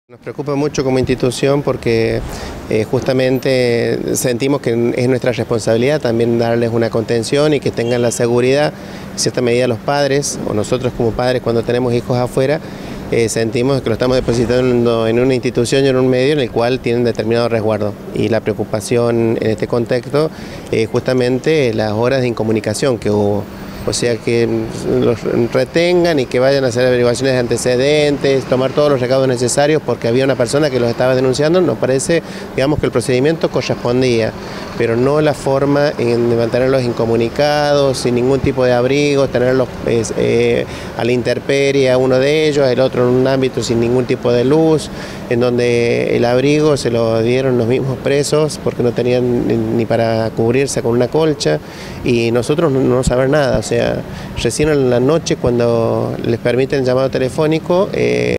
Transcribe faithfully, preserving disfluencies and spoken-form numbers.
Nos preocupa mucho como institución porque eh, justamente sentimos que es nuestra responsabilidad también darles una contención y que tengan la seguridad, en cierta medida los padres o nosotros como padres cuando tenemos hijos afuera, eh, sentimos que lo estamos depositando en una institución y en un medio en el cual tienen determinado resguardo. Y la preocupación en este contexto es justamente las horas de incomunicación que hubo. O sea, que los retengan y que vayan a hacer averiguaciones de antecedentes, tomar todos los recados necesarios porque había una persona que los estaba denunciando. Nos parece, digamos, que el procedimiento correspondía, pero no la forma en, de mantenerlos incomunicados, sin ningún tipo de abrigo, tenerlos eh, a la intemperie a uno de ellos, el otro en un ámbito sin ningún tipo de luz, en donde el abrigo se lo dieron los mismos presos porque no tenían ni, ni para cubrirse con una colcha y nosotros no, no saber nada. O sea, recién en la noche cuando les permiten el llamado telefónico, eh,